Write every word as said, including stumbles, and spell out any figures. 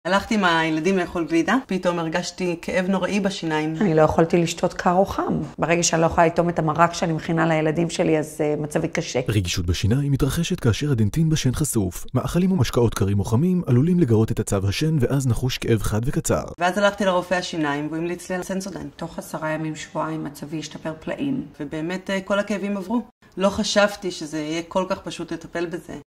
הלכתי עם הילדים לאכול גלידה, פתאום הרגשתי כאב נוראי בשיניים. אני לא יכולתי לשתות קר או חם. ברגע שאני לא יכולה לטום את המרק שאני מכינה לילדים שלי, אז uh, מצבי קשה. רגישות בשיניים מתרחשת כאשר הדנטין בשן חשוף. מאכלים ומשקאות קרים או חמים עלולים לגרות את הצב השן ואז נחוש כאב חד וקצר. ואז הלכתי לרופא השיניים והוא המליץ לי על סנסודן. תוך עשרה ימים שבועיים מצבי השתפר פלאים. ובאמת כל הכאבים עברו. לא חשבתי שזה יהיה כל כך פשוט לטפל בזה.